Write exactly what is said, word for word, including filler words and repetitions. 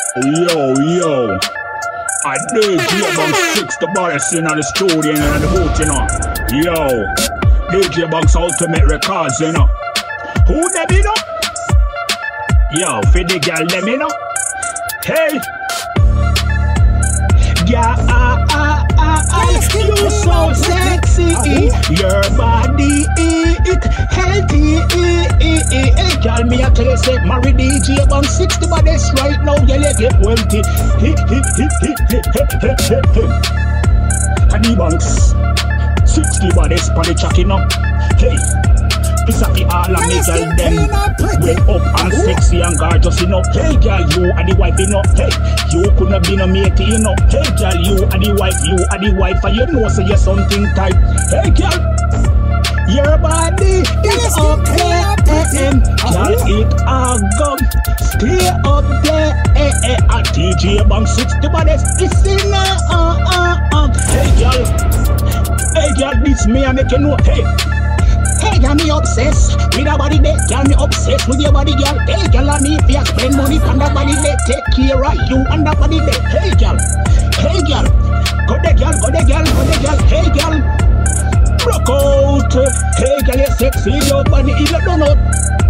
Yo, yo. I D J Bang six the Baddest in the studio and the boot, you know. Yo. D J Bang's Ultimate Records, you know. Who them, you know? Yo, for the girl them, you know. Hey. Yeah, ah, ah, ah, ah. You so sexy. Your body, it healthy. Hey, girl, me a tell you, say, marry D J Bang six the Baddest right now. Yeah, you get wealthy. Hit, hit, hit, hit, hit, hit, hit, hit, hit. And the Banks six the Baddest for the checking up. Hey. This a fi all of me girl them wake up and sexy and gorgeous, you know. Hey girl, you are the wife, you know. Hey, you couldn't be no mate, you know. Hey girl, you are the wife, you are the wife, and you know so you're something tight. Hey girl, your body is up there, eh, eh. Girl, it a gum, stay up there, eh, eh. A D J Bang six the Baddest, listen, uh, uh, uh. Hey girl, hey girl, this me I make you know, hey. Hey, girl, me obsessed with your body there. Girl, me obsessed with your body, girl. Hey, girl, I need to spend money on that body there. Take care of you and that body there. Hey, girl. Hey, girl. Go there, girl. Go there, girl. Go there, girl. Hey, girl. Rock out. Hey, girl, you're sexy. Your body, you don't know.